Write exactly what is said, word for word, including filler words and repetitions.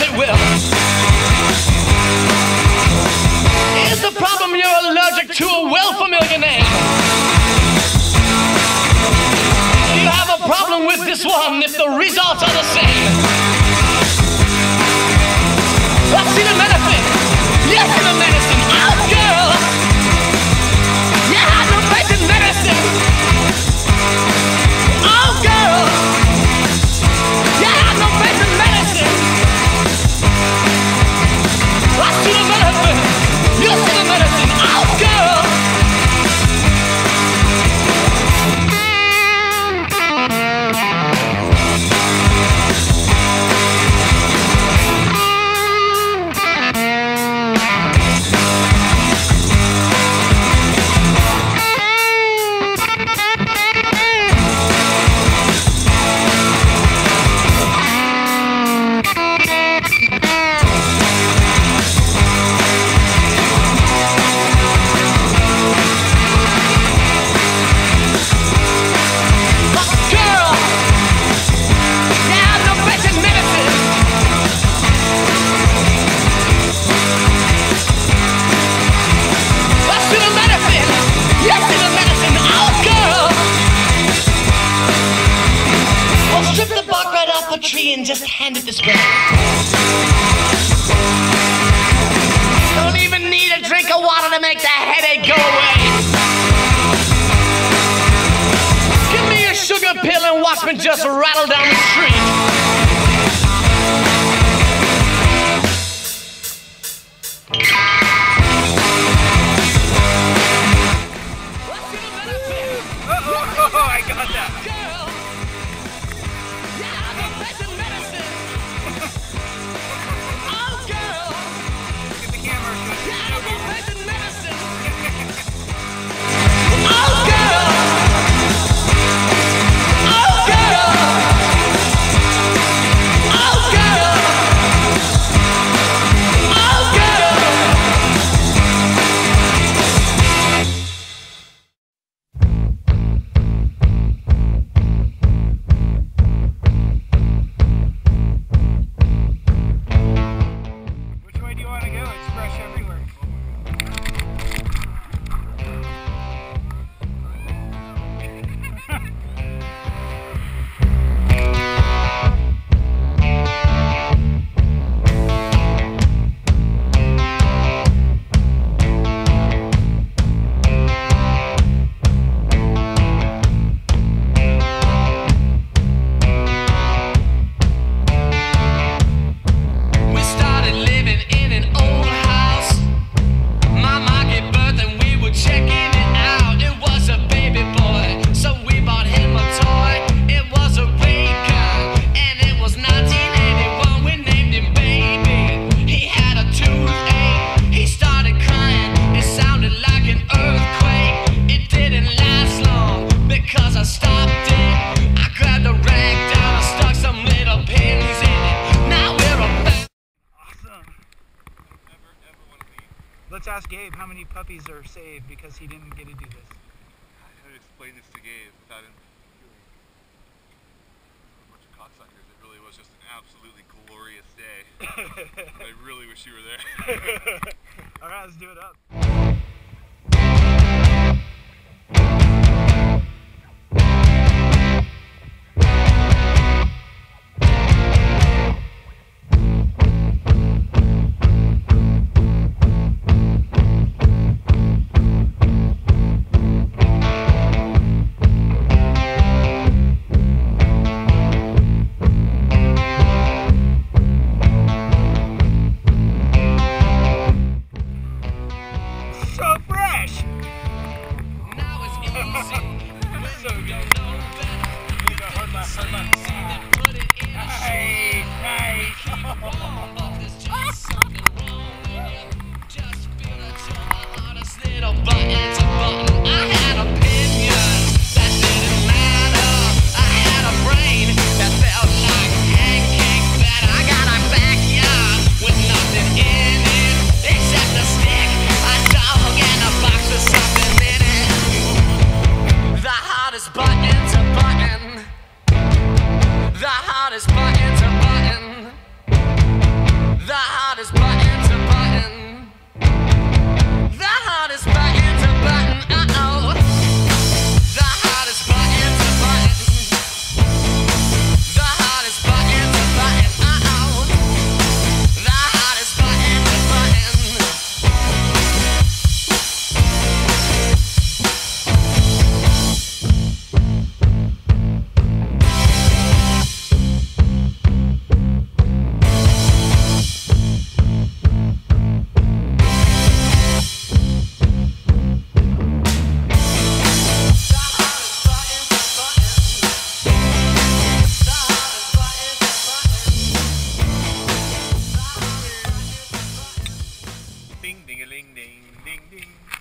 they will. Is the problem you're allergic to a well-familiar name? Do you have a problem with this one if the results are the same? I see the medicine, yes, see the medicine. Oh, girl, you have no faith in medicine. Oh, girl, you have no faith in medicine. I see the medicine, you see the medicine. Oh, girl. Tree and just hand it this way. Don't even need a drink of water to make the headache go away. Give me a sugar pill and watch me just rattle down the street. Oh, I got that. Let's ask Gabe how many puppies are saved because he didn't get to do this. How to explain this to Gabe without him feeling a bunch of cocksuckers? It really was just an absolutely glorious day. I really wish you were there. Alright, let's do it up. Ding ding a ling ding ding ding.